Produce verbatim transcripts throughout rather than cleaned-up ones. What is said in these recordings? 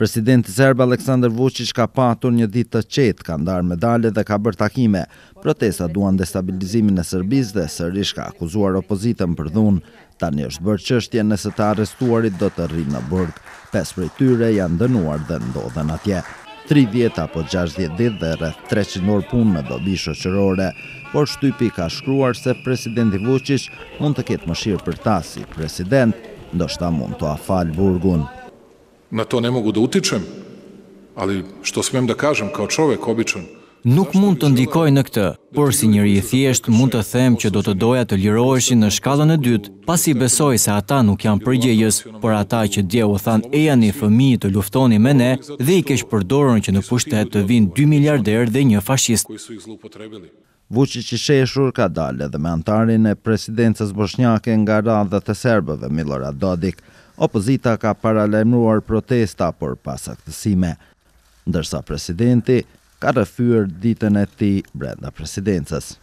Presidenti serb Aleksandar Vučić ka patur një ditë të qetë, ka ndarë medale dhe ka bërë takime. Protestat duan destabilizimin e Serbisë dhe sërish ka akuzuar opozitën për dhunë. Tani është bërë çështje nëse të arrestuarit do të rrinë në burg. Pesë prej tyre janë dënuar dhe ndodhen atje. tridhjetë apo gjashtëdhjetë ditë dhe rreth treqind orë punë në dobi shoqërore, por shtypi ka shkruar se presidenti Vučić mund të ketë mëshirë për ta si president, ndoshta mund të afal burgun. Na to ne mogu da utičem, ali što smem da kažem kao čovek običan. Nuk mund të ndikoj në këtë, por si njëri i thjesht mund të them që do të doja të liroheshin në shkallën e dytë, pasi besoj se ata nuk janë përgjegjës, por ata që dje u than e janë i fëmijë të luftoni me ne dhe i keq përdorën që në pushtet të vinë dy miliarder dhe një fashist. Vučić i sheshur ka dalë edhe me antarin e presidencës bosnjake nga radhët e serbëve Milorad Dodik. Opozita ka paralajmëruar protesta por pa saktësime, ndërsa presidenti ka rrëfyer ditën e tij brenda presidencës.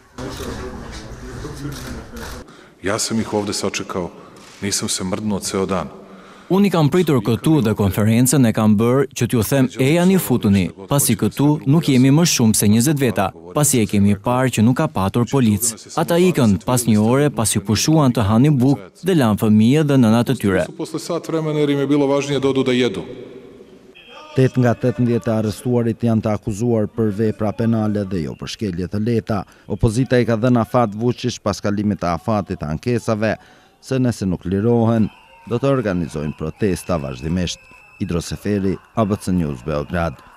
Ja sam ih ovde sačekao, nisam se mrdnuo ceo dan. Unë i kam pritur këtu dhe konferencën e kam bërë që t'ju them e janë i futuni, pasi këtu nuk jemi më shumë se njëzet veta, pasi e kemi parë që nuk ka patur policë. Ata ikën pas një ore pasi pushuan të hanin bukë dhe lanë fëmijë dhe nënat të tyre. Posle sat vremena jer im je bilo važnije da odu da jedu. tetë nga tetëmbëdhjetë e arrestuarit janë të akuzuar për vepra penale dhe jo për shkelje të lehta. Opozita i ka dhënë afat Vučić pas kalimit të afatit të ankesave se nëse nuk lirohen, do të organizojnë protesta vazhdimisht. Idro Seferi, A B C News, Beograd.